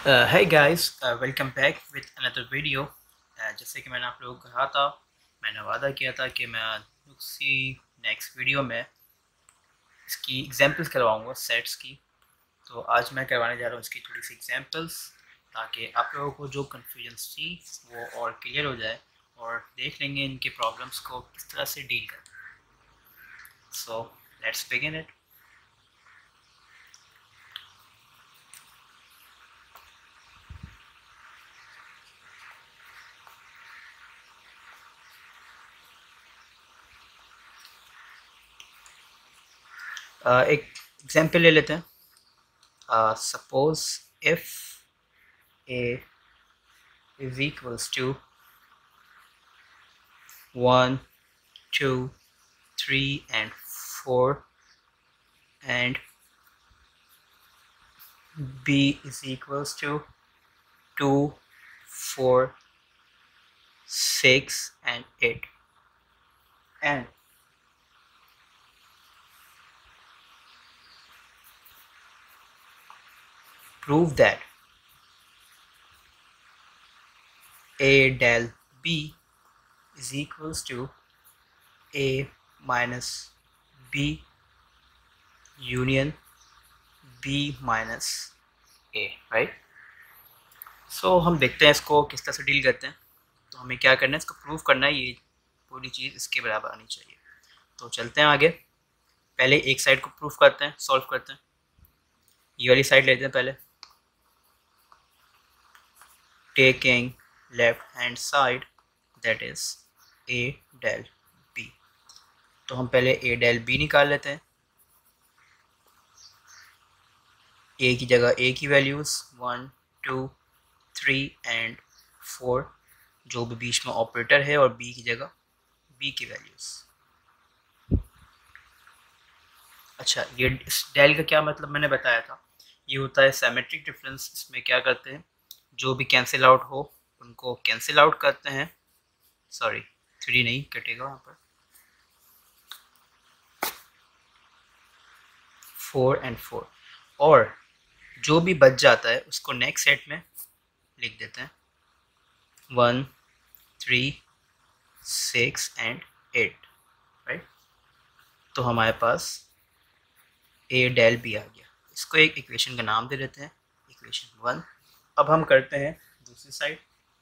Hey guys, welcome back with another video। जैसे कि मैंने आप लोगों को कहा था, मैंने वादा किया था कि मैं उसी नेक्स्ट वीडियो में इसकी एग्जांपल्स करवाऊंगा सेट्स की। तो आज मैं करवाने जा रहा हूँ इसकी थोड़ी सी एग्जांपल्स, ताकि आप लोगों को जो कन्फ्यूजन थी वो और क्लियर हो जाए और देख लेंगे इनके प्रॉब्लम्स को किस तरह से डील करना। So let's begin it. एक एग्जांपल ले लेते हैं। Suppose if a is equals to 1, 2, 3 and 4 and b is equals to 2, 4, 6 and 8, and prove that a del b is equals to a minus b union b minus a, right. So हम देखते हैं इसको किस तरह से deal करते हैं। तो हमें क्या करना है, इसको प्रूव करना है, ये पूरी चीज़ इसके बराबर आनी चाहिए। तो चलते हैं आगे। पहले एक साइड को प्रूफ करते हैं, सॉल्व करते हैं। ये वाली साइड लेते हैं पहले। Taking left hand side that is a del b। तो हम पहले a del b निकाल लेते हैं। a की जगह a की वैल्यूज़ 1, 2, 3 एंड 4, जो भी बीच में ऑपरेटर है, और b की जगह b की वैल्यूज़। अच्छा, ये इस डेल का क्या मतलब मैंने बताया था, ये होता है सिमेट्रिक डिफरेंस। इसमें क्या करते हैं, जो भी कैंसिल आउट हो उनको कैंसिल आउट करते हैं। सॉरी, 3 नहीं कटेगा वहाँ पर, 4 एंड 4, और जो भी बच जाता है उसको नेक्स्ट सेट में लिख देते हैं। 1, 3, 6 एंड 8, राइट। तो हमारे पास a del b आ गया। इसको एक इक्वेशन का नाम दे देते हैं, इक्वेशन 1। अब हम करते हैं दूसरी side.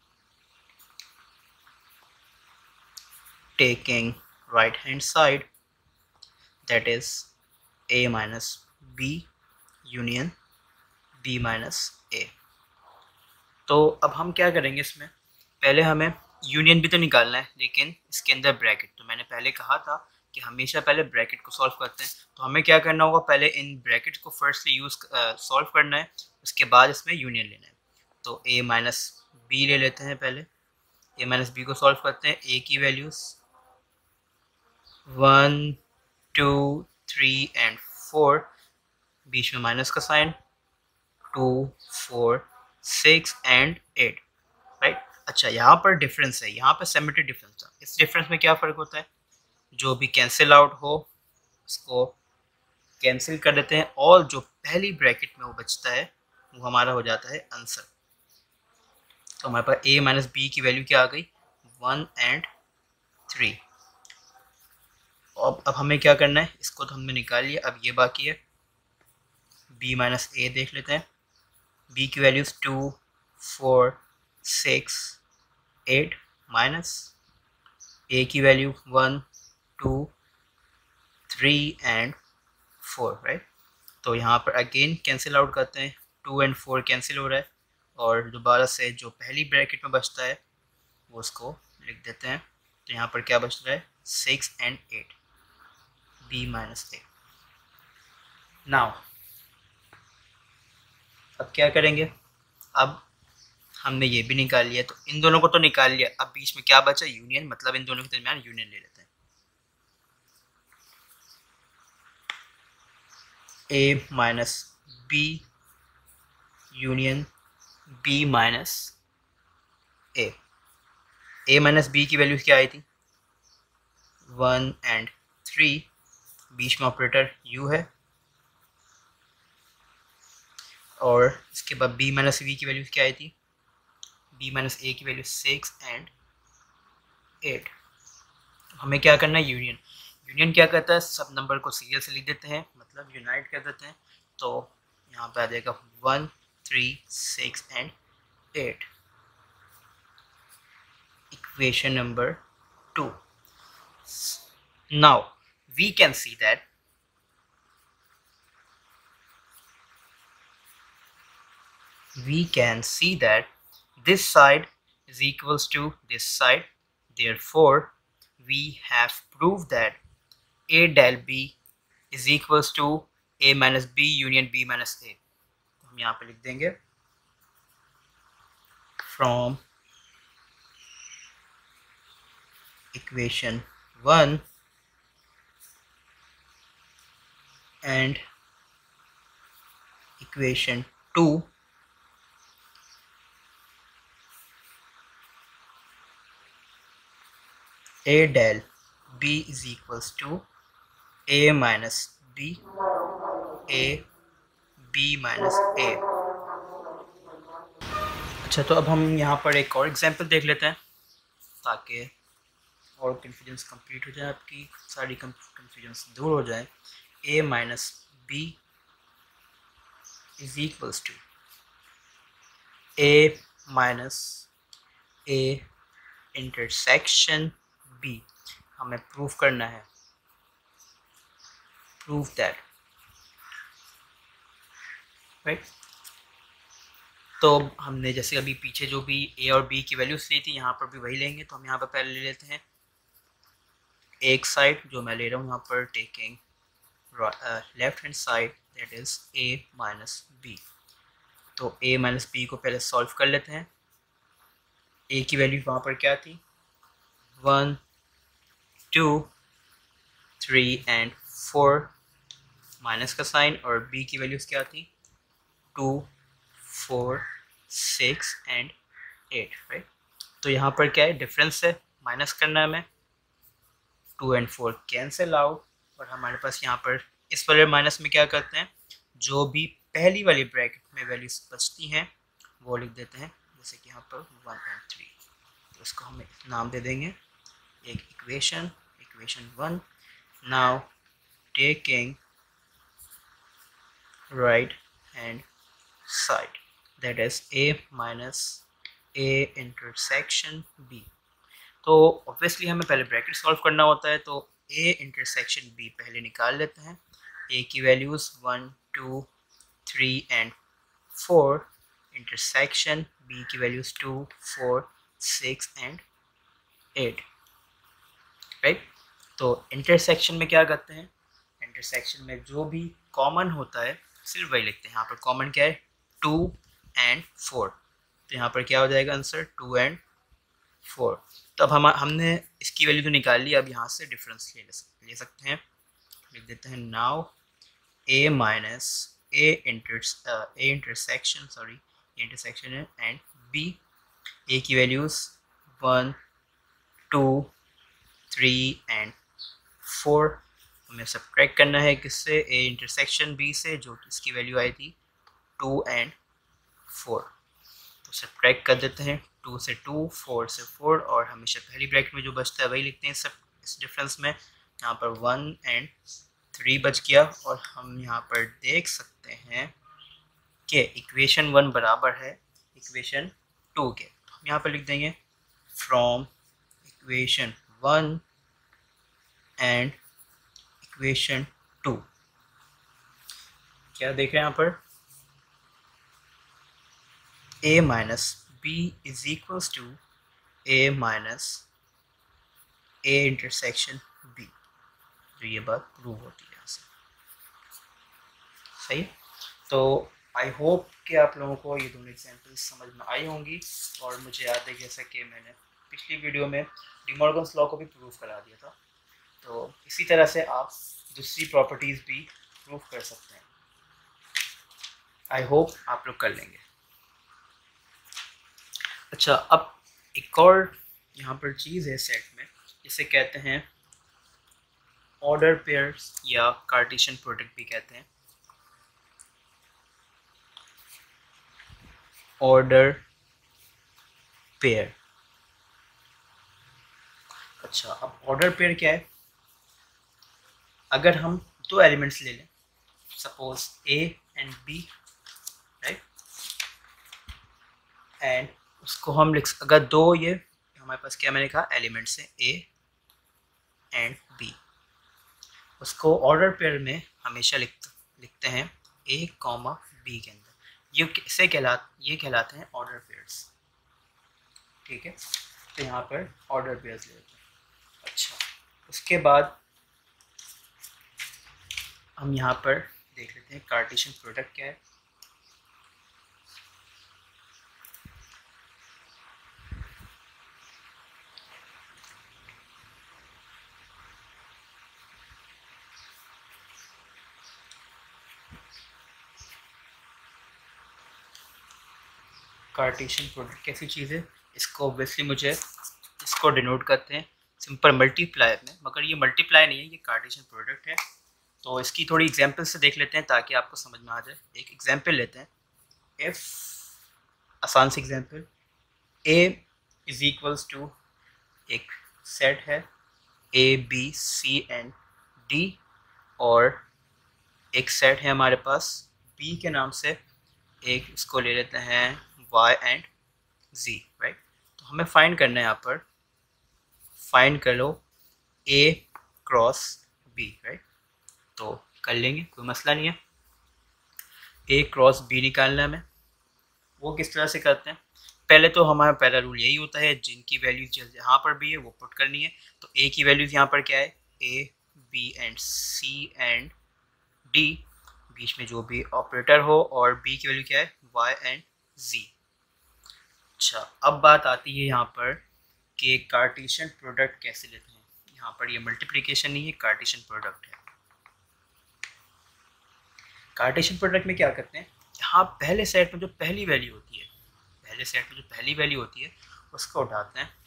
Taking right hand side that is a minus b union b minus a। तो अब हम क्या करेंगे, इसमें पहले हमें यूनियन भी तो निकालना है, लेकिन इसके अंदर ब्रैकेट। तो मैंने पहले कहा था कि हमेशा पहले ब्रैकेट को सॉल्व करते हैं। तो हमें क्या करना होगा, पहले इन ब्रैकेट को फर्स्टली यूज़ सॉल्व करना है, उसके बाद इसमें यूनियन लेना है। तो a माइनस बी ले लेते हैं पहले। a माइनस बी को सॉल्व करते हैं। a की वैल्यूज़ 1, 2, 3 एंड 4, बीच में माइनस का साइन, 2, 4, 6 एंड 8, राइट। अच्छा, यहाँ पर डिफरेंस है, यहाँ पर सिमेट्रिक डिफरेंस था। इस डिफरेंस में क्या फ़र्क होता है, जो भी कैंसिल आउट हो उसको कैंसिल कर देते हैं, और जो पहली ब्रैकेट में वो बचता है वो हमारा हो जाता है आंसर। तो हमारे पास a माइनस बी की वैल्यू क्या आ गई, 1 एंड 3। अब हमें क्या करना है, इसको तो हमने निकाल लिया, अब ये बाकी है। b माइनस ए देख लेते हैं। b की वैल्यूज़ 2, 4, 6, 8 माइनस a की वैल्यू 1, 2, 3 एंड 4, राइट। तो यहाँ पर अगेन कैंसिल आउट करते हैं, 2 एंड 4 कैंसिल हो रहा है, और दोबारा से जो पहली ब्रैकेट में बचता है वो उसको लिख देते हैं। तो यहाँ पर क्या बच रहा है, 6 and 8, b minus A. Now अब क्या करेंगे, अब हमने ये भी निकाल लिया, तो इन दोनों को तो निकाल लिया। अब बीच में क्या बचा, यूनियन, मतलब इन दोनों के दरमियान यूनियन ले लेते हैं। a minus B union b minus A. a minus B की वैल्यू क्या आई थी, 1 एंड 3, बीच में ऑपरेटर u है, और इसके बाद b माइनस वी की वैल्यू क्या आई थी, b माइनस ए की वैल्यू 6 एंड 8। हमें क्या करना है, यूनियन। यूनियन क्या करता है, सब नंबर को सीरियल से लिख देते हैं, मतलब यूनाइट कर देते हैं। तो यहाँ पे आ जाएगा 1 3 6 and 8, equation number 2। Now we can see that this side is equals to this side. Therefore, we have proved that A del B is equals to A minus B union B minus A. तो हम यहाँ पे लिख देंगे from equation 1 and equation 2, A del B is equals to A minus B, A B minus A। अच्छा, तो अब हम यहाँ पर एक और एग्जांपल देख लेते हैं ताकि और कन्फ्यूजन्स कंप्लीट हो जाए, आपकी सारी कन्फ्यूजन्स दूर हो जाए। A minus B is equals to A minus A intersection B। हमें प्रूफ करना है, प्रूफ दैट, राइट। तो हमने जैसे अभी पीछे जो भी A और B की वैल्यूज ली थी, यहाँ पर भी वही लेंगे। तो हम यहाँ पर पहले ले लेते हैं एक साइड जो मैं ले रहा हूँ यहाँ पर, taking left hand side, that is A minus B। तो A माइनस B को पहले सॉल्व कर लेते हैं। A की वैल्यू वहाँ पर क्या थी, 1 2 3 एंड 4 माइनस का साइन, और B की वैल्यूज क्या थी, 2 4 6 एंड 8, राइट। तो यहाँ पर क्या है, डिफरेंस है, माइनस करना है हमें। 2 एंड 4 कैंसिल आउट, और हमारे पास यहाँ पर इस वाले माइनस में क्या करते हैं, जो भी पहली वाली ब्रैकेट में वैल्यूज बचती हैं वो लिख देते हैं, जैसे कि यहाँ पर 1 एंड 3। तो इसको हम नाम दे देंगे एक equation 1। Now taking right hand side, that is A minus A intersection B। तो ऑब्वियसली हमें पहले ब्रैकेट सॉल्व करना होता है, तो A इंटरसेक्शन B पहले निकाल लेते हैं। A की वैल्यूज़ 1 2 3 एंड 4, इंटरसेक्शन B की वैल्यूज़ 2 4 6 एंड 8, राइट। तो इंटरसेक्शन में क्या करते हैं, इंटरसेक्शन में जो भी कॉमन होता है सिर्फ वही लिखते हैं। यहाँ पर कॉमन क्या है, 2 एंड 4। तो यहाँ पर क्या हो जाएगा आंसर, 2 एंड 4। तो अब हमने इसकी वैल्यू तो निकाल ली, अब यहाँ से डिफरेंस ले सकते हैं। लिख देते हैं now A minus A intersection, sorry intersection है, एंड B। A की वैल्यूज़ 1 2 3 एंड 4। हमें सब्ट्रैक्ट करना है किससे, A इंटरसेक्शन B से, जो इसकी वैल्यू आई थी 2 एंड 4। तो सब्ट्रैक्ट कर देते हैं, 2 से 2 4 से 4, और हमेशा पहली ब्रैकेट में जो बचता है वही लिखते हैं सब इस डिफरेंस में। यहाँ पर 1 एंड 3 बच गया, और हम यहाँ पर देख सकते हैं कि इक्वेशन 1 बराबर है इक्वेशन 2 के। तो हम यहाँ पर लिख देंगे फ्रॉम इक्वेशन 1 एंड इक्वेशन 2। क्या देख रहे हैं यहाँ पर, A minus B is equals to A minus A intersection B। तो ये बात प्रूव होती है यहाँ से, सही। तो आई होप कि आप लोगों को ये दोनों एग्जाम्पल्स समझ में आई होंगी। और मुझे याद है जैसा कि मैंने पिछली वीडियो में डिमॉर्गन्स लॉ को भी प्रूव करा दिया था, तो इसी तरह से आप दूसरी प्रॉपर्टीज़ भी प्रूव कर सकते हैं। आई होप आप लोग कर लेंगे। अच्छा, अब एक और यहाँ पर चीज़ है सेट में, जिसे कहते हैं ऑर्डर पेयर्स या कार्टेशियन प्रोडक्ट भी कहते हैं। Order pair. अच्छा, अब ऑर्डर पेयर क्या है? अगर हम दो एलिमेंट्स ले लें, suppose A and B, right, and उसको हम अगर दो ये हमारे पास क्या मैंने कहा एलिमेंट्स हैं ए एंड बी, उसको ऑर्डर पेयर में हमेशा लिखते हैं ए कॉमा बी के अंदर। ये कहलाते हैं ऑर्डर पेयर्स। ठीक है, तो यहाँ पर ऑर्डर पेयर्स ले लेते हैं। अच्छा, उसके बाद हम यहाँ पर देख लेते हैं कार्टेशियन प्रोडक्ट क्या है। कार्टेशियन प्रोडक्ट कैसी चीज़ है? इसको ऑब्वियसली मुझे इसको डिनोट करते हैं सिंपल मल्टीप्लाई में, मगर ये मल्टीप्लाई नहीं है, ये कार्टेशियन प्रोडक्ट है। तो इसकी थोड़ी एग्जांपल से देख लेते हैं ताकि आपको समझ में आ जाए। एक एग्जांपल लेते हैं। इफ़, आसान सी example, A is equals to, एक सेट है A B C and D, और एक सेट है हमारे पास बी के नाम से, एक इसको ले लेते हैं y एंड z, राइट। तो हमें फाइंड करना है, यहाँ पर फाइंड कर लो a क्रॉस b, राइट। तो कर लेंगे, कोई मसला नहीं है। a क्रॉस b निकालना है हमें। वो किस तरह से करते हैं? पहले तो हमारा पहला रूल यही होता है, जिनकी वैल्यूज यहाँ पर भी है वो पुट करनी है। तो a की वैल्यूज यहाँ पर क्या है, a b and c and d, बीच में जो भी ऑपरेटर हो, और b की वैल्यू क्या है, y एंड z। अच्छा, अब बात आती है यहाँ पर कि कार्टेशियन प्रोडक्ट कैसे लेते हैं। यहाँ पर ये मल्टीप्लिकेशन नहीं है, कार्टेशियन प्रोडक्ट है। कार्टेशियन प्रोडक्ट में क्या करते हैं, यहाँ पहले सेट में जो पहली वैल्यू होती है, उसको उठाते हैं,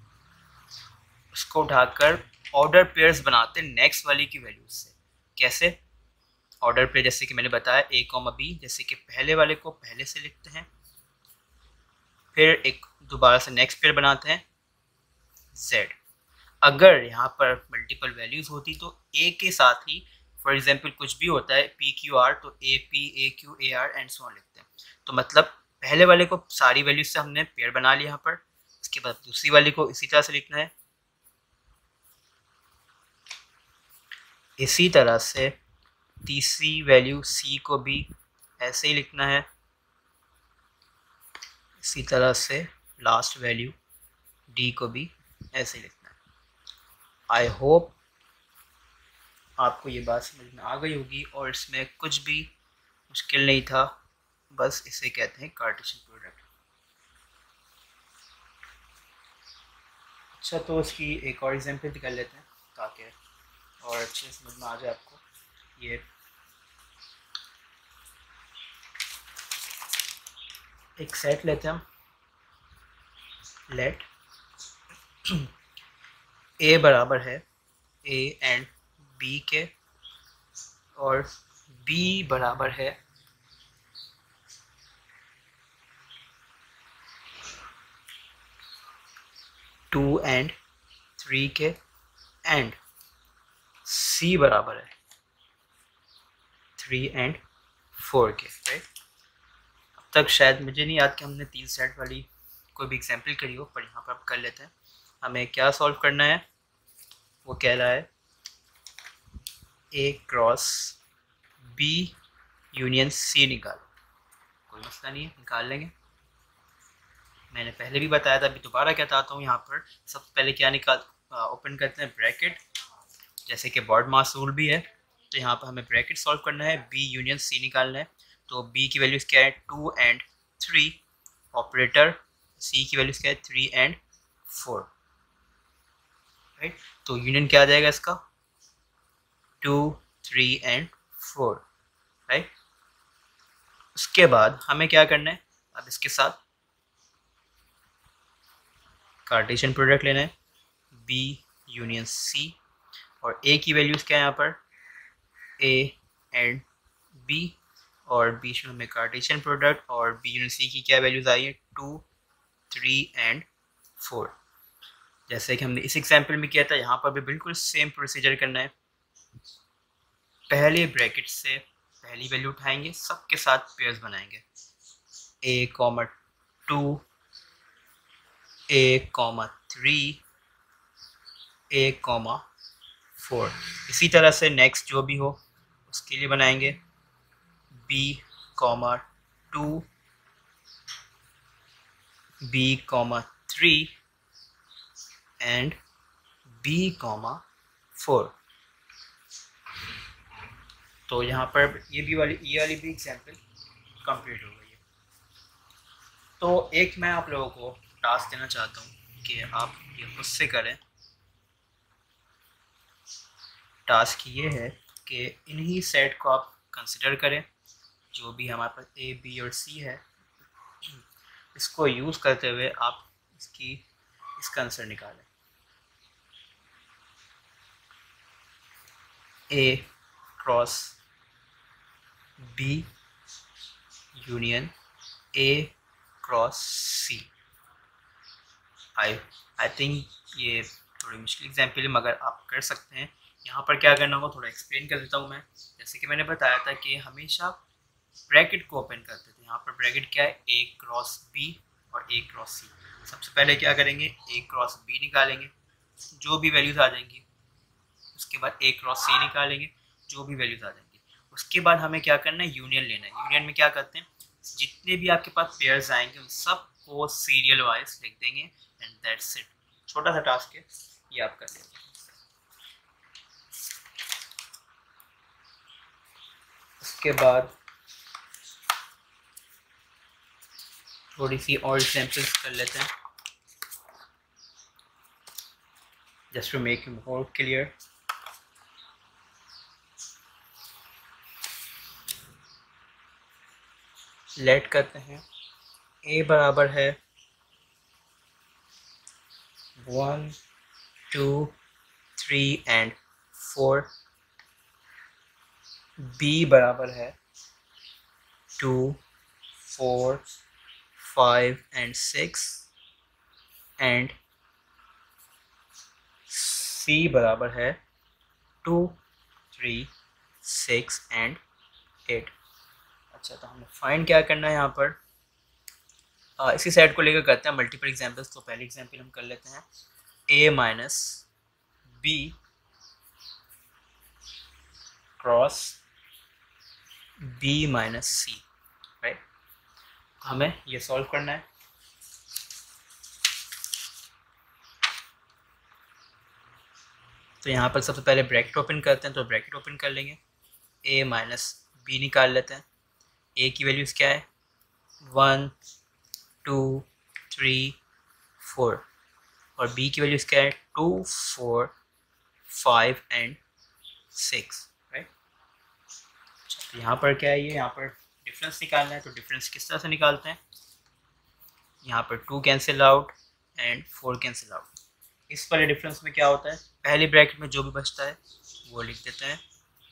उसको उठाकर ऑर्डर पेयर्स बनाते हैं नेक्स्ट वाली की वैल्यूज से। कैसे ऑर्डर पेयर? जैसे कि मैंने बताया ए कॉमा बी, जैसे कि पहले वाले को पहले से लिखते हैं, फिर एक दोबारा से नेक्स्ट पेयर बनाते हैं z। अगर यहाँ पर मल्टीपल वैल्यूज होती तो a के साथ ही, फॉर एग्जांपल कुछ भी होता है p q r, तो a p a q a r and so on लिखते हैं। तो मतलब पहले वाले को सारी वैल्यूज से हमने पेयर बना लिया यहाँ पर, उसके बाद दूसरी वाली को इसी तरह से लिखना है। इसी तरह से तीसरी वैल्यू c को भी ऐसे ही लिखना है। इसी तरह से लास्ट वैल्यू d को भी ऐसे ही लिखना है। आई होप आपको ये बात समझ में आ गई होगी और इसमें कुछ भी मुश्किल नहीं था, बस इसे कहते हैं कार्टेशियन प्रोडक्ट। अच्छा, तो इसकी एक और एग्जांपल कर लेते हैं ताकि और अच्छे से समझ में आ जाए आपको। ये एक सेट लेते हैं हम, लेट a बराबर है a एंड b के, और b बराबर है टू एंड थ्री के, एंड c बराबर है थ्री एंड फोर के, राइट। अब तक शायद मुझे नहीं याद कि हमने तीन सेट वाली कोई भी एग्जांपल करी हो, पर यहाँ पर आप कर लेते हैं। हमें क्या सॉल्व करना है, वो कह रहा है a cross b union c निकाल। कोई मसला नहीं है, निकाल लेंगे। मैंने पहले भी बताया था, अभी दोबारा कहता हूँ। यहाँ पर सबसे पहले क्या ओपन करते हैं ब्रैकेट, जैसे कि बॉर्ड मास रूल भी है। तो यहाँ पर हमें ब्रैकेट सॉल्व करना है, b यूनियन c निकालना है। तो b की वैल्यूज़ क्या है, 2 एंड 3, ऑपरेटर c की वैल्यूज़ क्या है, 3 एंड 4, राइट। तो यूनियन क्या आ जाएगा इसका, 2 3 एंड 4, राइट। उसके बाद हमें क्या करना है, अब इसके साथ कार्टेशियन प्रोडक्ट लेना है, b यूनियन c, और a की वैल्यूज़ क्या है यहाँ पर, a एंड b, और बीच में हमें कार्टेशियन प्रोडक्ट, और बी यूनिट सी की क्या वैल्यूज़ आई है 2, 3 एंड 4। जैसे कि हमने इस एग्जाम्पल में किया था, यहाँ पर भी बिल्कुल सेम प्रोसीजर करना है। पहले ब्रैकेट से पहली वैल्यू उठाएंगे, सबके साथ पेयर्स बनाएंगे, a, 2, a, 3, a, 4। इसी तरह से नेक्स्ट जो भी हो उसके लिए बनाएंगे b, 2, b, 3 एंड b, 4। तो यहाँ पर ये वाली भी एग्जाम्पल कंप्लीट हो गई है। तो एक मैं आप लोगों को टास्क देना चाहता हूँ कि आप ये खुद से करें। टास्क ये है कि इन्हीं सेट को आप कंसिडर करें, जो भी हमारे पास ए, बी और सी है, इसको यूज़ करते हुए आप इसका आंसर निकालें। A cross B union A cross C. I think ये थोड़ी मुश्किल एग्जाम्पल है, मगर आप कर सकते हैं। यहाँ पर क्या करना होगा थोड़ा एक्सप्लेन कर देता हूँ मैं। जैसे कि मैंने बताया था कि हमेशा ब्रैकेट को ओपन करते थे। यहाँ पर ब्रैकेट क्या है, ए क्रॉस बी और ए क्रॉस सी। सबसे पहले क्या करेंगे, ए क्रॉस बी निकालेंगे, जो भी वैल्यूज़ आ जाएंगी। उसके बाद ए क्रॉस सी निकालेंगे, जो भी वैल्यूज़ आ जाएंगी। उसके बाद हमें क्या करना है, यूनियन लेना है। यूनियन में क्या करते हैं, जितने भी आपके पास पेयर्स आएंगे उन सब को सीरियल वाइज लिख देंगे एंड दैट्स इट। छोटा सा टास्क है, ये आप कर लेंगे। उसके बाद थोड़ी सी और एग्जांपल्स कर लेते हैं, just to make it more clear. Let करते हैं a बराबर है 1, 2, 3 एंड 4। b बराबर है 2, 4, 5 एंड 6 एंड c बराबर है 2, 3, 6 एंड 8। अच्छा, तो हमें फाइंड क्या करना है यहाँ पर, इसी सेट को लेकर करते हैं मल्टीपल एग्जांपल्स। तो पहली एग्जांपल हम कर लेते हैं a minus B cross b minus C, right. हमें ये सॉल्व करना है। तो यहाँ पर सबसे पहले ब्रैकेट ओपन करते हैं, तो ब्रैकेट ओपन कर लेंगे, a माइनस बी निकाल लेते हैं। a की वैल्यूज़ क्या है, 1, 2, 3, 4 और b की वैल्यूज़ क्या है, 2, 4, 5 एंड 6, राइट। तो यहाँ पर क्या है, ये यहाँ पर डिफरेंस निकालना है। तो डिफरेंस किस तरह से निकालते हैं, यहाँ पर 2 cancel out and 4 cancel out. इस वाले डिफरेंस में क्या होता है, पहली ब्रैकेट में जो भी बचता है वो लिख देते हैं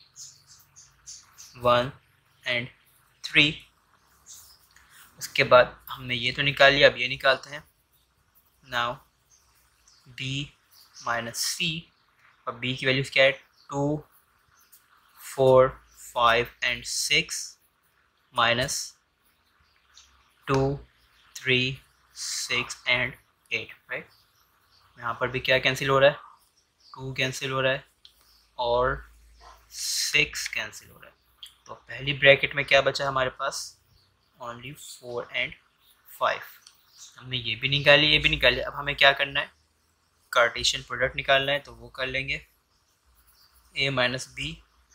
1 एंड 3। उसके बाद हमने ये तो निकाल लिया, अब ये निकालते हैं। नाउ b माइनस सी, और b की वैल्यूज़ क्या है, 2, 4, 5 एंड 6 माइनस 2, 3, 6 एंड 8, राइट। यहाँ पर भी क्या कैंसिल हो रहा है, 2 कैंसिल हो रहा है और 6 कैंसिल हो रहा है। तो पहली ब्रैकेट में क्या बचा हमारे पास, ओनली 4 एंड 5। हमने ये भी निकाली, ये भी निकाली। अब हमें क्या करना है, कार्टेशियन प्रोडक्ट निकालना है, तो वो कर लेंगे a minus B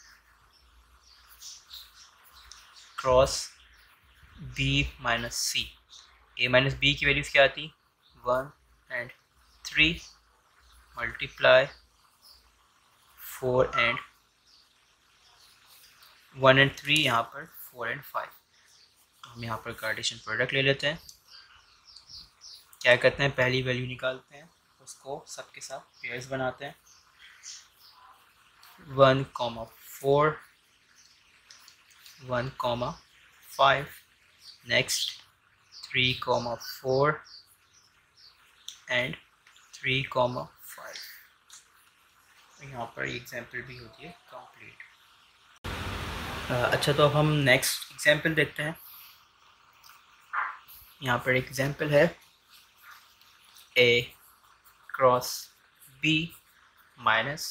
cross b minus C. a minus B की वैल्यूज़ क्या आती, 1 एंड 3 मल्टीप्लाई 4 एंड 1 एंड 3, यहाँ पर 4 एंड 5। तो हम यहाँ पर कार्टेशियन प्रोडक्ट ले लेते हैं। क्या करते हैं, पहली वैल्यू निकालते हैं, उसको सबके साथ पेयर्स बनाते हैं। 1, 4, 1, 5, नेक्स्ट 3,4 एंड 3,5। यहाँ पर एग्जाम्पल भी होती है कंप्लीट। अच्छा, तो अब हम नेक्स्ट एग्जाम्पल देखते हैं। यहाँ पर एग्जाम्पल है A cross B minus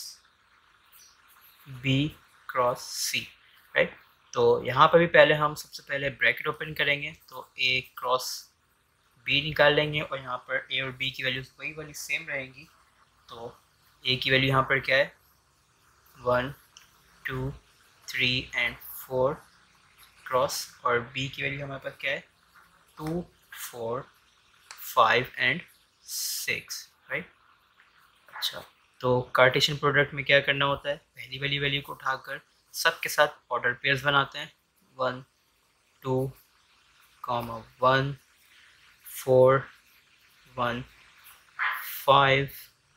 B cross C, right. तो यहाँ पर भी पहले हम सबसे पहले ब्रैकेट ओपन करेंगे, तो A क्रॉस B निकाल लेंगे और यहाँ पर A और B की वैल्यूज वही वाली सेम रहेंगी। तो A की वैल्यू यहाँ पर क्या है 1, 2, 3 एंड 4 क्रॉस, और B की वैल्यू हमारे पास क्या है 2, 4, 5 एंड 6, राइट। अच्छा, तो कार्टेशियन प्रोडक्ट में क्या करना होता है, पहली वाली वैल्यू को उठाकर सबके साथ ऑर्डर पेयर्स बनाते हैं। 1, 2, 1, 4, 1, 5,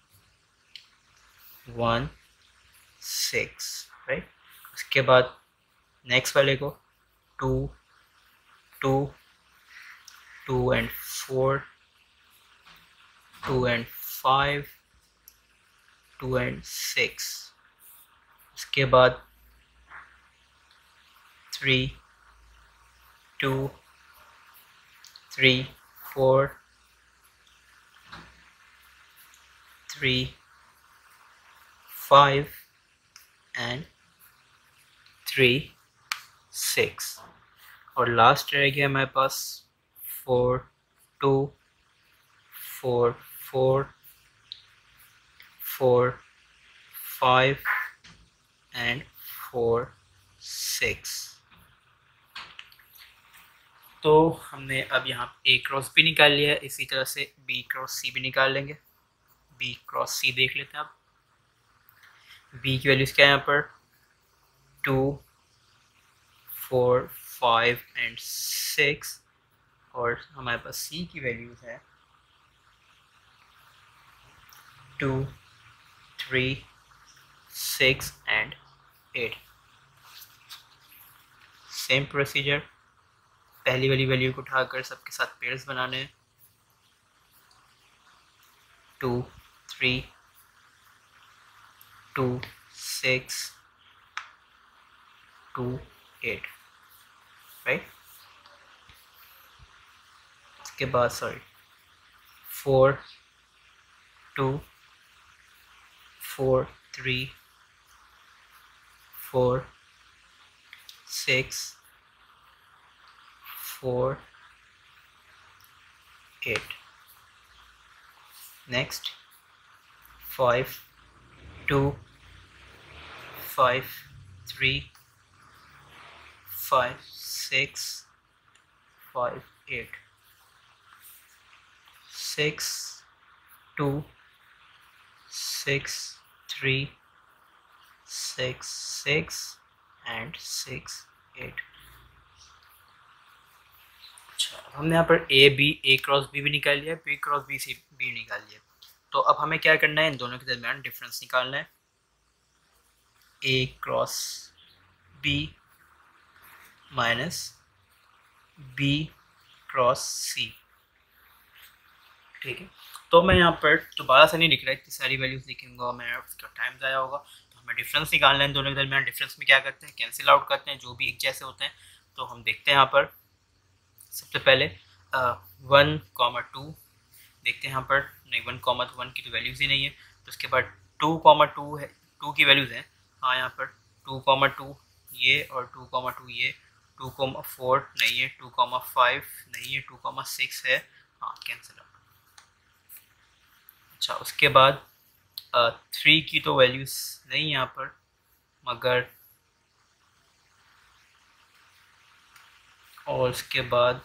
1, 6, राइट। उसके बाद नेक्स्ट वाले को 2, 2, 2 एंड 4, 2 एंड 5, 2 एंड 6। उसके बाद 3, 2, 3, 4, 3, 5 एंड 3, 6, और लास्ट रहेगी हमारे पास 4, 2, 4, 4, 4, 5 एंड 4, 6। तो हमने अब यहाँ A क्रॉस B निकाल लिया है, इसी तरह से B क्रॉस C भी निकाल लेंगे। B क्रॉस C देख लेते हैं अब। B की वैल्यूज क्या है यहाँ पर 2, 4, 5 एंड 6, और हमारे पास C की वैल्यूज है 2, 3, 6 एंड 8। सेम प्रोसीजर, पहली वाली वैल्यू को उठाकर सबके साथ पेयर्स बनाने हैं। 2, 3, 2, 6, 2, 8, राइट। उसके बाद 4, 2, 4, 3, 4, 6, 4, 8। Next 5, 2, 5, 3, 5, 6, 5, 8, 6, 2, 6, 3, 6, 6 and 6, 8। अच्छा, हमने यहाँ पर A क्रॉस B भी निकाल लिया, B क्रॉस B से B निकाल लिया। तो अब हमें क्या करना है, इन दोनों के दरमियान डिफरेंस निकालना है। A cross B minus B cross C, ठीक है। तो मैं यहाँ पर दोबारा से नहीं लिख रहा, इतनी सारी वैल्यूज लिखूंगा मैं, उसका टाइम ज़ाया होगा। तो हमें डिफरेंस निकालना है इन दोनों के दरमियान। डिफरेंस में क्या करते हैं, कैंसिल आउट करते हैं जो भी एक जैसे होते हैं। तो हम देखते हैं यहाँ पर सबसे पहले 1,2 देखते हैं यहाँ पर, नहीं 1,1 की तो वैल्यूज़ ही नहीं है। तो उसके बाद 2,2 है, 2 की वैल्यूज़ हैं, हाँ यहाँ पर 2,2 ये और 2,2 ये, 2,4 नहीं है, 2,5 नहीं है, 2,6 है, हाँ कैंसिल आउट। अच्छा, उसके बाद 3 की तो वैल्यूज़ नहीं यहाँ पर, मगर और उसके बाद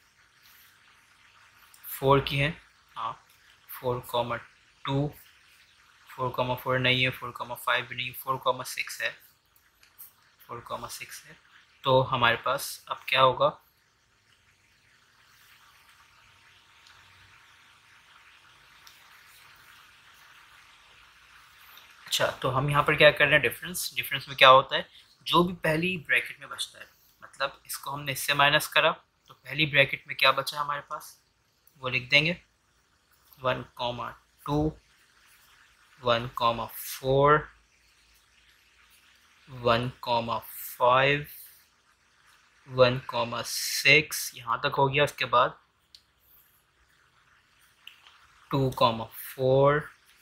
4 की है, हाँ 4,2, 4,4 नहीं है, 4,5 भी नहीं, 4,6 है, 4,6 है। तो हमारे पास अब क्या होगा, अच्छा तो हम यहाँ पर क्या कर रहे हैं, डिफरेंस में क्या होता है, जो भी पहली ब्रैकेट में बचता है, मतलब इसको हमने इससे माइनस करा तो पहली ब्रैकेट में क्या बचा हमारे पास, वो लिख देंगे 1,2, 1,4, 1,5, 1,6 यहाँ तक हो गया। उसके बाद 2,4,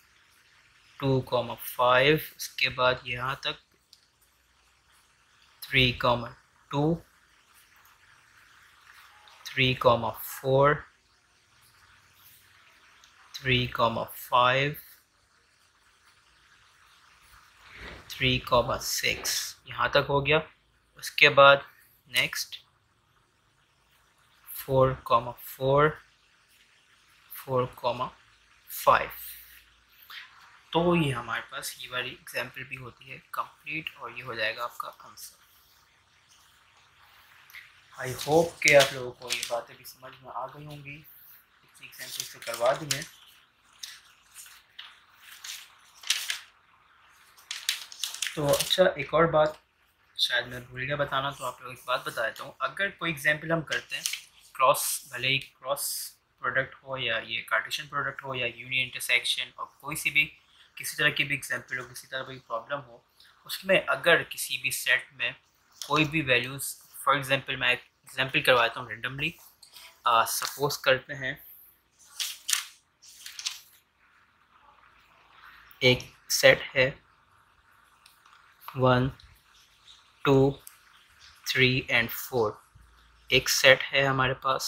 2,5, उसके बाद यहाँ तक 3,2, 3,4, 3,5, 3,6 यहाँ तक हो गया। उसके बाद नेक्स्ट 4,4, 4,5। तो ये हमारे पास ये वाली एग्जाम्पल भी होती है कंप्लीट और ये हो जाएगा आपका आंसर। आई होप कि आप लोगों को ये बातें भी समझ में आ गई होंगी। इसी एग्जाम्पल से करवा दी हैं। तो अच्छा, एक और बात शायद मैं भूल गया बताना, तो आप लोगों को एक बात बता देता हूँ। अगर कोई एग्जाम्पल हम करते हैं क्रॉस, भले ही क्रॉस प्रोडक्ट हो या ये कार्टेशियन प्रोडक्ट हो या यूनियन इंटरसेक्शन और कोई सी भी किसी तरह की भी एग्जाम्पल हो, किसी तरह की प्रॉब्लम हो, उसमें अगर किसी भी सेट में कोई भी वैल्यूज़, फॉर एग्जांपल मैं एक एग्जांपल करवाता हूँ रेंडमली। सपोज करते हैं एक सेट है 1, 2, 3 एंड 4। एक सेट है हमारे पास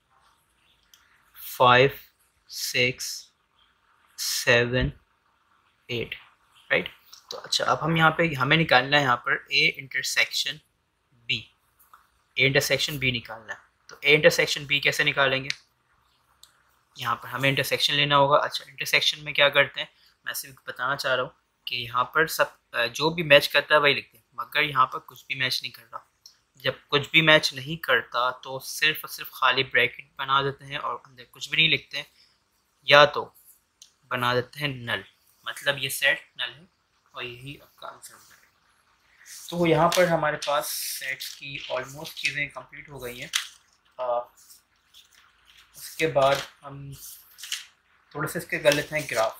5, 6, 7, 8, राइट। तो अच्छा, अब हम यहाँ पे हमें निकालना है यहाँ पर ए इंटरसेक्शन बी निकालना है। तो ए इंटरसेक्शन बी कैसे निकालेंगे, यहाँ पर हमें इंटरसेक्शन लेना होगा। अच्छा, इंटरसेक्शन में क्या करते हैं, मैं सिर्फ बताना चाह रहा हूँ कि यहाँ पर सब जो भी मैच करता है वही लिखते हैं, मगर यहाँ पर कुछ भी मैच नहीं कर रहा। जब कुछ भी मैच नहीं करता तो सिर्फ और सिर्फ खाली ब्रैकेट बना देते हैं और अंदर कुछ भी नहीं लिखते हैं, या तो बना देते हैं नल, मतलब ये सेट नल है और यही आपका आंसर हो जाएगा। तो यहाँ पर हमारे पास सेट्स की ऑलमोस्ट चीज़ें कंप्लीट हो गई हैं। उसके बाद हम थोड़े से इसके कर लेते हैं ग्राफ,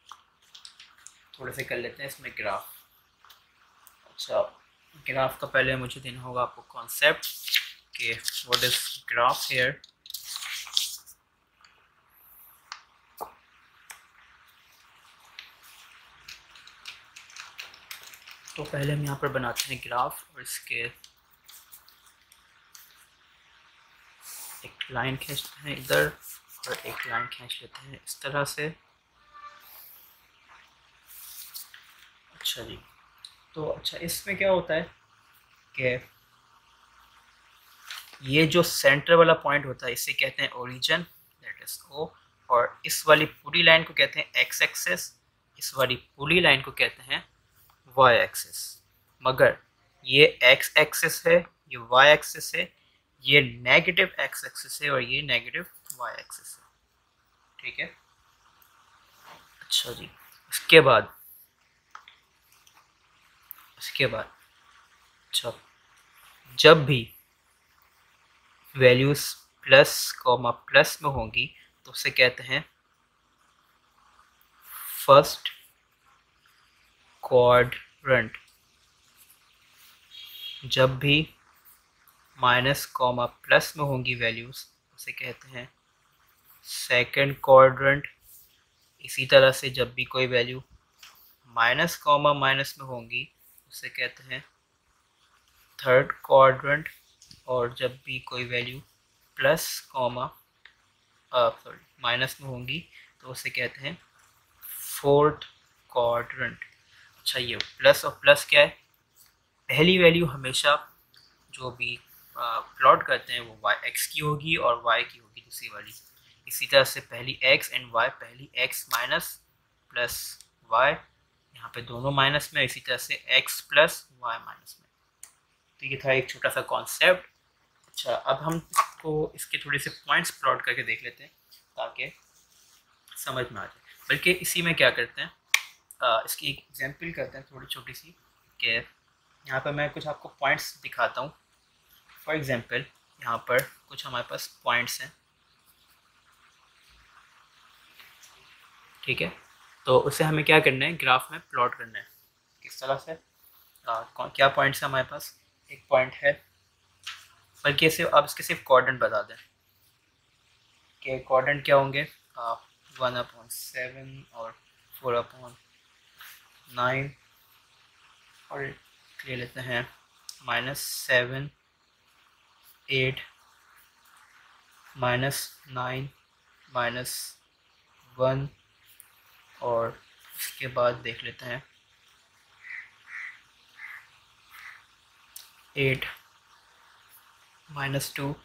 इसमें ग्राफ। अच्छा, ग्राफ का पहले मुझे देना होगा आपको कॉन्सेप्ट कि व्हाट इज ग्राफ हियर। तो पहले हम यहाँ पर बनाते हैं ग्राफ और इसके एक लाइन खींचते हैं इधर और एक लाइन खींच लेते हैं इस तरह से। अच्छा जी, तो अच्छा इसमें क्या होता है कि ये जो सेंटर वाला पॉइंट होता है इसे कहते हैं ओरिजिन, दैट इज ओ, और इस वाली पूरी लाइन को कहते हैं एक्स एक्सिस, इस वाली पूरी लाइन को कहते हैं वाई एक्सिस। मगर ये एक्स एक्सिस है, ये वाई एक्सिस है, ये नेगेटिव एक्स एक्सिस है और ये नेगेटिव वाई एक्सिस है, ठीक है। अच्छा जी, इसके बाद अच्छा, जब भी वैल्यूज प्लस कॉमा प्लस में होंगी तो उसे कहते हैं फर्स्ट क्वाड्रेंट। जब भी माइनस कॉमा प्लस में होंगी वैल्यूज उसे कहते हैं सेकंड क्वाड्रेंट। इसी तरह से जब भी कोई वैल्यू माइनस कॉमा माइनस में होंगी उसे कहते हैं थर्ड क्वाड्रेंट, और जब भी कोई वैल्यू प्लस कॉमा माइनस में होंगी तो उसे कहते हैं फोर्थ क्वाड्रेंट। अच्छा, ये प्लस और प्लस क्या है, पहली वैल्यू हमेशा जो भी प्लॉट करते हैं वो वाई एक्स की होगी और वाई की होगी दूसरी वाली। इसी तरह से पहली एक्स एंड वाई, पहली एक्स माइनस प्लस वाई, यहाँ पे दोनों माइनस में, इसी तरह से एक्स प्लस वाई माइनस में। तो ये था एक छोटा सा कॉन्सेप्ट। अच्छा, अब हम इसके थोड़े से पॉइंट्स प्लॉट करके देख लेते हैं ताकि समझ में आ जाए। बल्कि इसी में क्या करते हैं, इसकी एक एग्जांपल करते हैं थोड़ी छोटी सी, कि यहाँ पर मैं कुछ आपको पॉइंट्स दिखाता हूँ फॉर एग्जांपल यहाँ पर कुछ हमारे पास पॉइंट्स हैं, ठीक है। तो उसे हमें क्या करना है, ग्राफ में प्लॉट करना है। किस तरह से, क्या पॉइंट्स है हमारे पास, एक पॉइंट है, बल्कि इसे आप इसके सिर्फ कोऑर्डिनेट बता दें कि कोऑर्डिनेट क्या होंगे, 1/7 और 4/9, और ले लेते हैं -7, 8, -9, -1, और उसके बाद देख लेते हैं 8, -2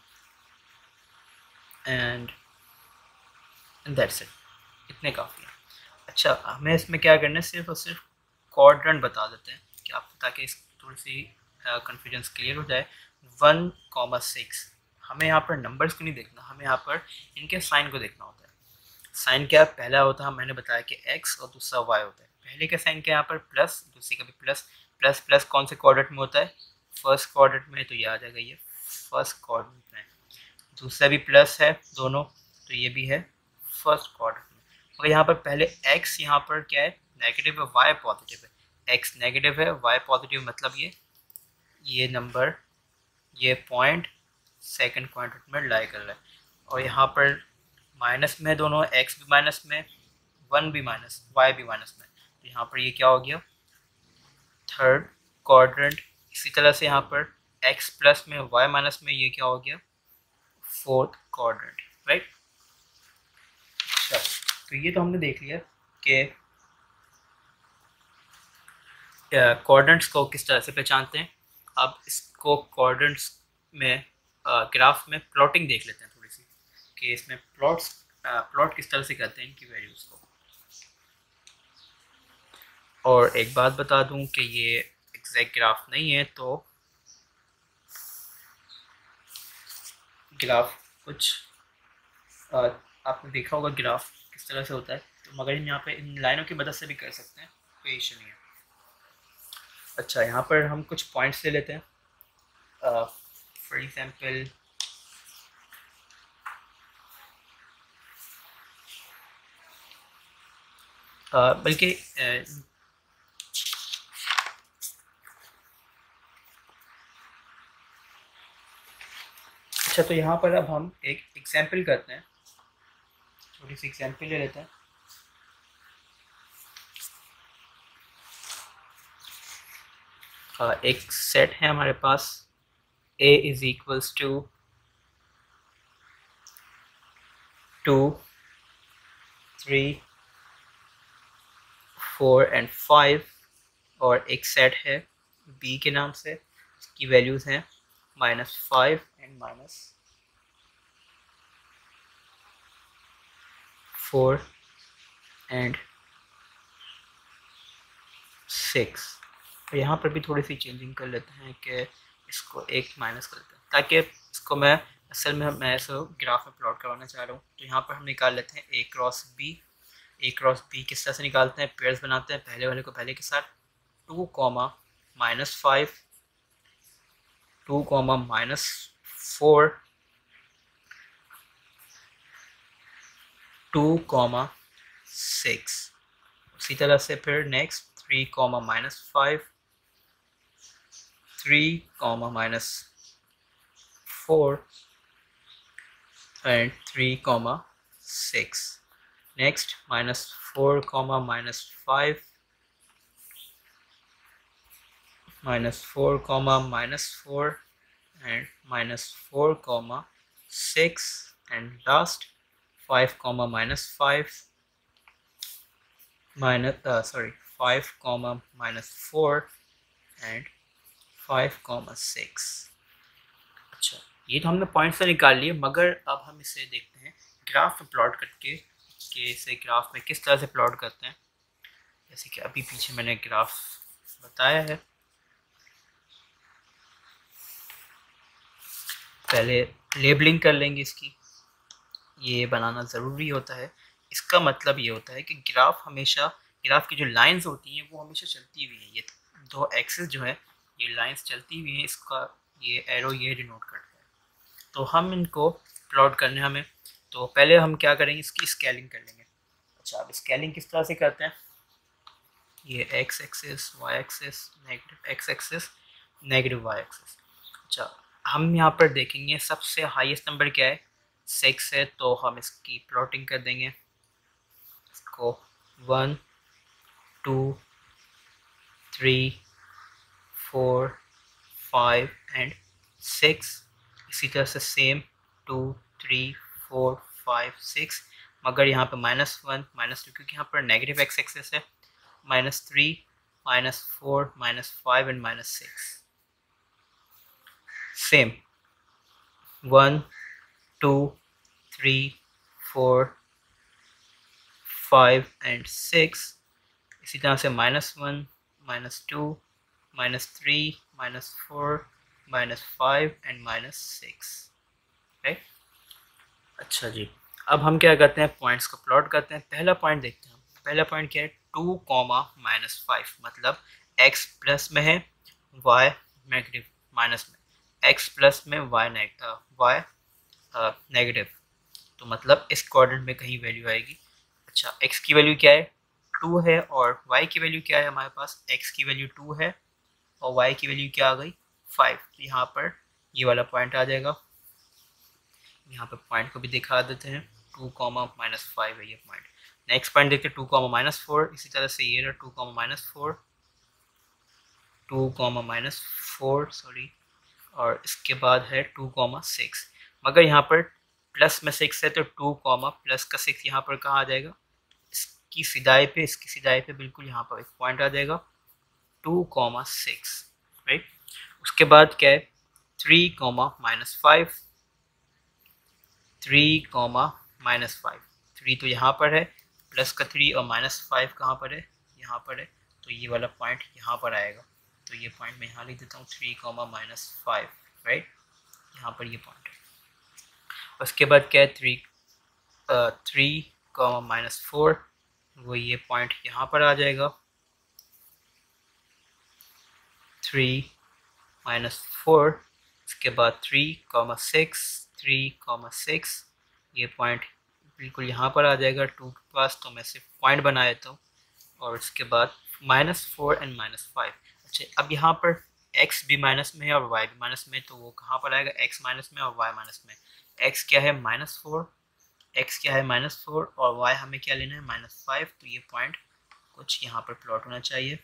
एंड दैट्स इट। इतने काफ़ी है। अच्छा, हमें इसमें क्या करना है, सिर्फ और सिर्फ क्वाड्रेंट बता देते हैं कि आप, ताकि इस थोड़ी सी कन्फ्यूजन्स क्लियर हो जाए। 1,6 हमें यहाँ पर नंबर्स को नहीं देखना, हमें यहाँ पर इनके साइन को देखना होता है। साइन क्या पहला होता है, मैंने बताया कि x और दूसरा y होता है। पहले का साइन क्या यहाँ पर प्लस, दूसरे का भी प्लस। प्लस प्लस कौन से क्वाड्रेंट में होता है, फर्स्ट क्वाड्रेंट में, तो ये आ जाएगा ये फर्स्ट क्वाड्रेंट में। दूसरा भी प्लस है दोनों, तो ये भी है फर्स्ट क्वाड्रेंट में। मगर यहाँ पर पहले x यहाँ पर क्या है, नेगेटिव है, y पॉजिटिव है। x नेगेटिव है, y पॉजिटिव, मतलब ये नंबर, ये पॉइंट सेकंड क्वाड्रेंट में लाई कर रहा है। और यहाँ पर माइनस में दोनों, x भी माइनस में, 1 भी माइनस, y भी माइनस में, तो यहाँ पर ये क्या हो गया, थर्ड क्वाड्रेंट। इसी तरह से यहाँ पर x प्लस में, y माइनस में, ये क्या हो गया, फोर्थ क्वाड्रेंट, राइट। अच्छा, तो ये तो हमने देख लिया कि कोऑर्डिनेट्स को किस तरह से पहचानते हैं। अब इसको कोऑर्डिनेट्स में ग्राफ में प्लॉटिंग देख लेते हैं थोड़ी सी, कि इसमें प्लॉट किस तरह से करते हैं इनकी वैल्यूज़ को। और एक बात बता दूं कि ये एग्जैक्ट ग्राफ नहीं है, तो ग्राफ कुछ आपने देखा होगा ग्राफ किस तरह से होता है, तो मगर यहाँ पे इन लाइनों की मदद से भी कर सकते हैं, कोई इशू नहीं है। अच्छा, यहाँ पर हम कुछ पॉइंट्स ले लेते हैं। फॉर एग्जांपल बल्कि अच्छा, तो यहाँ पर अब हम एक एग्जांपल करते हैं, छोटी सी एग्जांपल ले लेते हैं। एक सेट है हमारे पास, a is equals to 2, 3, 4 and 5, और एक सेट है b के नाम से, इसकी वैल्यूज़ हैं -5 एंड -4 एंड 6। तो यहाँ पर भी थोड़ी सी चेंजिंग कर लेते हैं कि इसको एक माइनस कर लेते हैं, ताकि इसको मैं असल में मैं इसको ग्राफ में प्लॉट करवाना चाह रहा हूँ। तो यहाँ पर हम निकाल लेते हैं a cross b। a cross b किस तरह से निकालते हैं, पेयर्स बनाते हैं, पहले वाले को पहले के साथ, 2, -5, 2, -4, 2, 6। उसी तरह से फिर next 3, -5, 3, -4 and 3, 6. Next -4, -5, -4, -4 and -4, 6, and last 5, -5, 5, -4 and 5, 6। अच्छा, ये तो हमने पॉइंट से निकाल लिए, मगर अब हम इसे देखते हैं ग्राफ में प्लॉट करके कि इसे ग्राफ में किस तरह से प्लॉट करते हैं। जैसे कि अभी पीछे मैंने ग्राफ बताया है। पहले लेबलिंग कर लेंगे इसकी, ये बनाना ज़रूरी होता है। इसका मतलब ये होता है कि ग्राफ की जो लाइंस होती हैं वो हमेशा चलती हुई हैं। ये दो एक्सिस जो है, ये लाइंस चलती हुई हैं, इसका ये एरो ये डिनोट करता है। तो हम इनको प्लॉट करने हमें, तो पहले हम क्या करेंगे, इसकी स्केलिंग कर लेंगे। अच्छा, अब स्केलिंग किस तरह से करते हैं, ये x axis, y axis, negative x axis, negative y axis. अच्छा, हम यहाँ पर देखेंगे सबसे हाईएस्ट नंबर क्या है, 6 है, तो हम इसकी प्लॉटिंग कर देंगे। इसको 1 2 3 4 5 एंड 6, इसी तरह से सेम 2 3 4 5 6, मगर यहाँ पे -1 -2 क्योंकि यहाँ पर नेगेटिव एक्स एक्सिस है, -3 -4 -5 एंड -6। सेम 1 2 3 4 5 एंड 6, इसी तरह से -1 -2 -3 -4 -5 एंड -6, राइट। अच्छा जी, अब हम क्या करते हैं, पॉइंट्स को प्लॉट करते हैं। पहला पॉइंट देखते हैं हम, पहला पॉइंट क्या है, 2, -5, मतलब x प्लस में है, y नेगेटिव माइनस में, x प्लस में, y नेगेटिव, तो मतलब इस क्वाड्रेंट में कहीं वैल्यू आएगी। अच्छा, x की वैल्यू क्या है, 2 है, और y की वैल्यू क्या है, हमारे पास x की वैल्यू 2 है और y की वैल्यू क्या आ गई, 5, तो यहाँ पर ये वाला पॉइंट आ जाएगा। यहाँ पे पॉइंट को भी दिखा देते हैं, 2, -5 है ये पॉइंट। नेक्स्ट पॉइंट देखते हैं 2, -4, इसी तरह से ये रहा 2, -4, 2, -4 सॉरी, और इसके बाद है 2, 6, मगर यहाँ पर प्लस में 6 है, तो 2, प्लस का 6 यहाँ पर कहाँ आ जाएगा, इसकी सिदाई पे, इसकी सिदाई पे बिल्कुल यहाँ पर एक पॉइंट आ जाएगा, 2, 6, राइट। उसके बाद क्या है, 3, -5, 3, -5, 3 तो यहाँ पर है, प्लस का 3 और -5 कहाँ पर है, यहाँ पर है, तो ये वाला पॉइंट यहाँ पर आएगा। तो ये पॉइंट मैं यहाँ लिख देता हूँ, 3, -5, राइट, यहाँ पर ये पॉइंट है। उसके बाद क्या है, 3, -4, वो ये पॉइंट यहाँ पर आ जाएगा, 3, -4, इसके बाद 3, 6, ये पॉइंट बिल्कुल यहाँ पर आ जाएगा 2 के पास, तो मैं सिर्फ पॉइंट बना देता हूँ, और इसके बाद -4 एंड -5। अच्छा, अब यहाँ पर x भी माइनस में है और y भी माइनस में है, तो वो कहाँ पर आएगा, x माइनस में और y माइनस में। x क्या है, -4, x क्या है, -4, और y हमें क्या लेना है, -5, तो ये पॉइंट कुछ यहाँ पर प्लॉट होना चाहिए,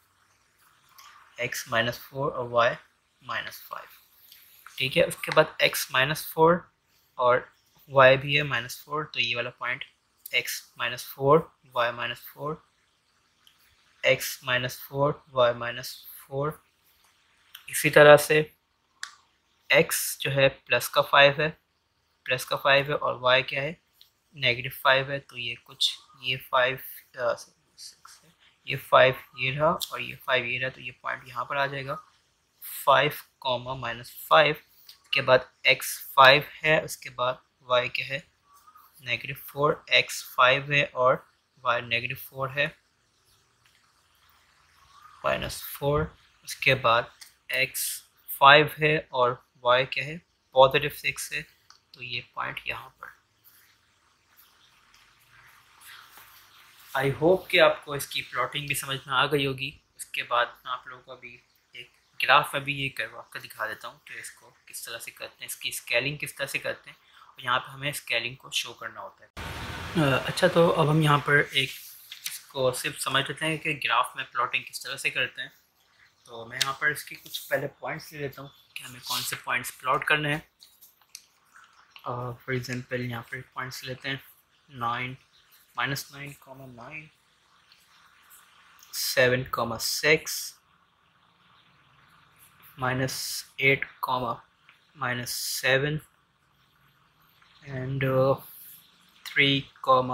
x -4 और y -5, ठीक है। उसके बाद x -4 और y भी है -4, तो ये वाला point x -4 y -4, x -4 y -4, इसी तरह से x जो है प्लस का 5 है, और y क्या है, -5 है, तो ये कुछ ये 5 6 है, ये 5 ये रहा और ये 5 ये रहा, तो ये पॉइंट यहाँ पर आ जाएगा, 5, -5, के बाद x 5 है, उसके बाद y क्या है, -4, x 5 है और y -4 है, -4, उसके बाद x 5 है और y क्या है, +6 है, तो ये पॉइंट यहाँ पर। आई होप कि आपको इसकी प्लॉटिंग भी समझ में आ गई होगी। इसके बाद मैं आप लोगों को अभी एक ग्राफ में भी ये करवा कर दिखा देता हूँ कि इसको किस तरह से करते हैं, इसकी स्केलिंग किस तरह से करते हैं, और यहाँ पे हमें स्केलिंग को शो करना होता है। अच्छा, तो अब हम यहाँ पर एक इसको सिर्फ समझ लेते हैं कि ग्राफ में प्लॉटिंग किस तरह से करते हैं। तो मैं यहाँ पर इसके कुछ पहले पॉइंट्स ले लेता हूँ कि हमें कौन से पॉइंट्स प्लॉट करने हैं। फॉर एग्जांपल यहाँ पर पॉइंट्स लेते हैं 9, -9, 9, 7, 6, -8, -7 and 3,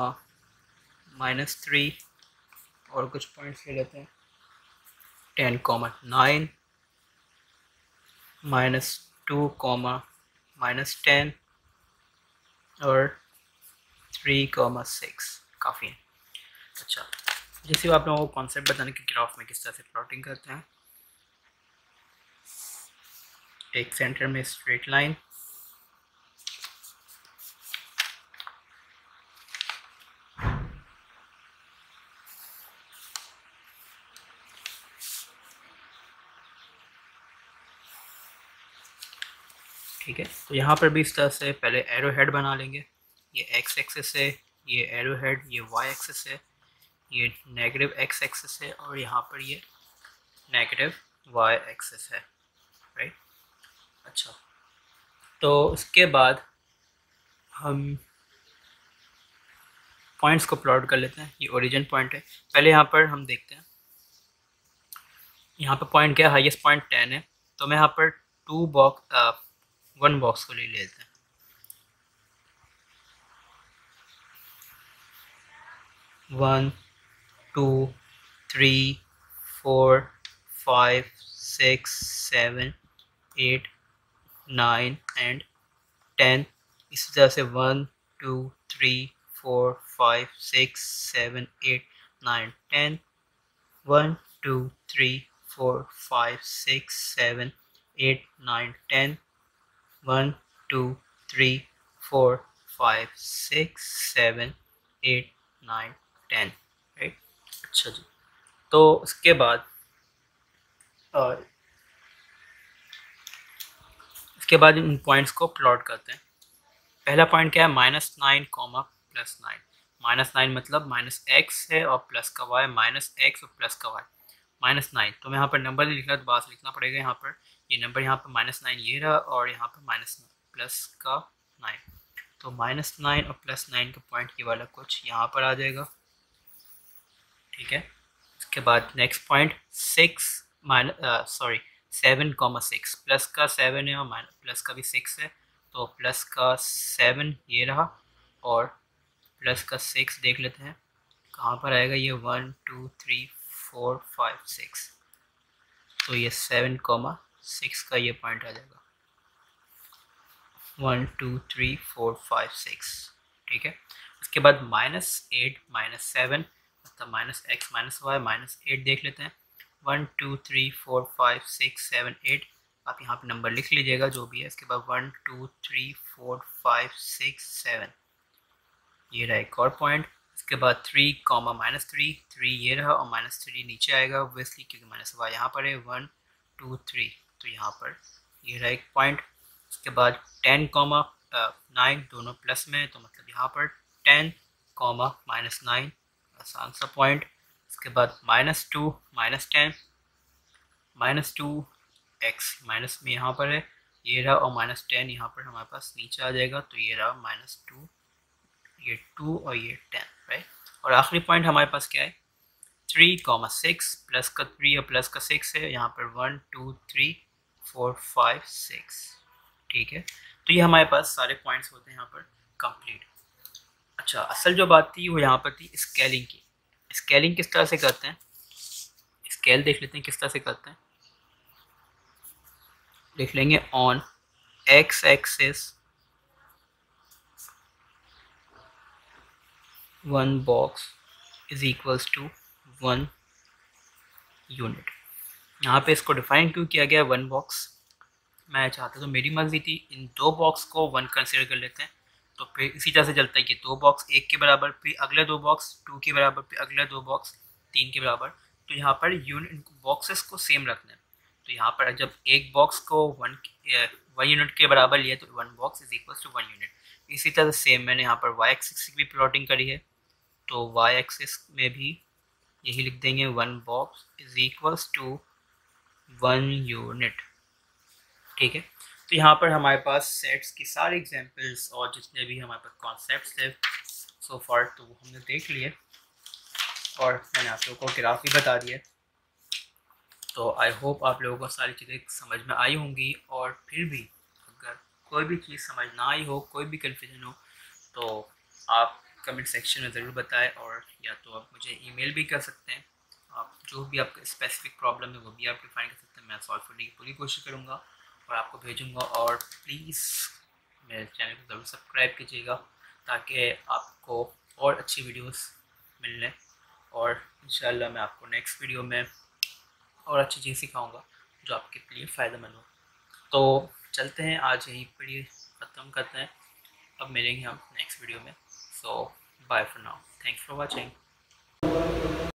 -3, और कुछ पॉइंट्स ले लेते हैं 10, 9, -2, -10 और 3, 6, काफ़ी है। अच्छा, जैसे आप लोगों को कॉन्सेप्ट बताने कि ग्राफ में किस तरह से प्लॉटिंग करते हैं। एक सेंटर में स्ट्रेट लाइन, ठीक है। तो यहाँ पर भी इस तरह से पहले एरो हेड बना लेंगे, ये एक्स एक्सिस है, ये एरो हेड, ये वाई एक्सिस है, ये नेगेटिव एक्स एक्सिस है और यहाँ पर ये नेगेटिव वाई एक्सिस है, राइट। अच्छा, तो उसके बाद हम पॉइंट्स को प्लॉट कर लेते हैं। ये ओरिजिन पॉइंट है, पहले यहाँ पर हम देखते हैं यहाँ पर पॉइंट क्या है, हाईएस्ट पॉइंट 10 है, तो मैं यहाँ पर 1 बॉक्स को ले लेते हैं। 1 2 3 4 5 6 7 8 9 एंड 10। इसी तरह से 1 2 3 4 5 6 7 8 9 10, 1 2 3 4 5 6 7 8 9 10, 1 2 3 4 5 6 7 8 9 10, राइट। अच्छा जी, तो उसके बाद इन पॉइंट्स को प्लॉट करते हैं। पहला पॉइंट क्या है, -9, +9। -9 मतलब -x है और प्लस का y, -x और प्लस का y, -9। तो मैं यहाँ पर नंबर नहीं लिख रहा, तो बात लिखना पड़ेगा यहाँ पर। ये नंबर यहाँ पर -9 ये रहा और यहाँ पर प्लस का 9। तो -9 और +9 का पॉइंट ये वाला कुछ यहाँ पर आ जाएगा, ठीक है। उसके बाद नेक्स्ट पॉइंट 7,6, प्लस का 7 है और प्लस का भी 6 है, तो प्लस का 7 ये रहा और प्लस का 6 देख लेते हैं कहाँ पर आएगा। ये 1 2 3 4 5 6, तो ये 7,6 का ये पॉइंट आ जाएगा, 1 2 3 4 5 6, ठीक है। उसके बाद -8 -7 मतलब -x -y -8 देख लेते हैं। 1 2 3 4 5 6 7 8, आप यहाँ पे नंबर लिख लीजिएगा जो भी है। इसके बाद 1 2 3 4 5 6 7, ये रहा एक और पॉइंट। इसके बाद 3, -3 ये रहा और -3 नीचे आएगा ऑब्वियसली क्योंकि -y यहाँ पर है। 1 2 3, तो यहाँ पर ये रहा एक पॉइंट। उसके बाद 10, 9 दोनों प्लस में, तो मतलब यहाँ पर 10, -9, आसान सा पॉइंट। इसके बाद -2 -10, -2x माइनस में यहाँ पर है, ये रहा और -10 यहाँ पर हमारे पास नीचे आ जाएगा, तो ये रहा -2, ये 2 और ये 10, राइट। और आखिरी पॉइंट हमारे पास क्या है, 3, 6, प्लस का 3 और प्लस का 6 है, यहाँ पर 1 2 3 4 5 6, ठीक है। तो ये हमारे पास सारे पॉइंट्स होते हैं यहाँ पर कंप्लीट। अच्छा, असल जो बात थी वो यहाँ पर थी स्केलिंग की। स्केलिंग किस तरह से करते हैं, स्केल देख लेते हैं किस तरह से करते हैं। लिख लेंगे on x axis 1 box is equals to 1 unit. यहाँ पे इसको डिफाइन क्यों किया गया 1 बॉक्स, मैं चाहता तो मेरी मर्जी थी इन 2 बॉक्स को 1 कंसिडर कर लेते हैं, तो फिर इसी तरह से चलता है कि 2 बॉक्स 1 के बराबर, फिर अगले 2 बॉक्स 2 के बराबर, फिर अगले 2 बॉक्स 3 के बराबर। तो यहाँ पर यूनिट बॉक्सेस को सेम रखना है। तो यहाँ पर जब एक बॉक्स को 1 यूनिट के बराबर लिया तो 1 box is equal to 1 unit. इसी तरह सेम मैंने यहाँ पर वाई एक्सिस की भी प्लॉटिंग करी है, तो वाई एक्सिस में भी यही लिख देंगे 1 box is equals to 1 unit, ठीक है। तो यहाँ पर हमारे पास सेट्स की सारी एग्जांपल्स और जितने भी हमारे पास कॉन्सेप्ट्स थे सो फार तो वो हमने देख लिए और मैंने आप लोगों को ग्राफ भी बता दिया। तो आई होप आप लोगों को सारी चीज़ें समझ में आई होंगी, और फिर भी अगर कोई भी चीज़ समझ ना आई हो, कोई भी कन्फ्यूजन हो, तो आप कमेंट सेक्शन में ज़रूर बताएं, और या तो आप मुझे ईमेल भी कर सकते हैं। आप जो भी आपका स्पेसिफिक प्रॉब्लम है वो भी आप डिफाइन कर सकते हैं, मैं सॉल्व करने की पूरी कोशिश करूँगा और आपको भेजूँगा। और प्लीज़ मेरे चैनल को ज़रूर सब्सक्राइब कीजिएगा ताकि आपको और अच्छी वीडियोस मिलने, और इंशाल्लाह मैं आपको नेक्स्ट वीडियो में और अच्छी चीज़ सिखाऊंगा जो आपके लिए फ़ायदेमंद हो। तो चलते हैं, आज यही वीडियो ख़त्म करते हैं, अब मिलेंगे हम नेक्स्ट वीडियो में। So bye for now, thanks for watching.